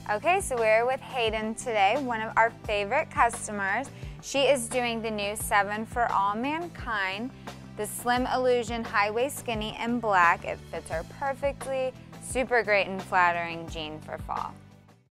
Okay, so we're with Hayden today, one of our favorite customers. She is doing the new 7 for All Mankind, the Slim Illusion High Waist Skinny in black. It fits her perfectly, super great and flattering jean for fall.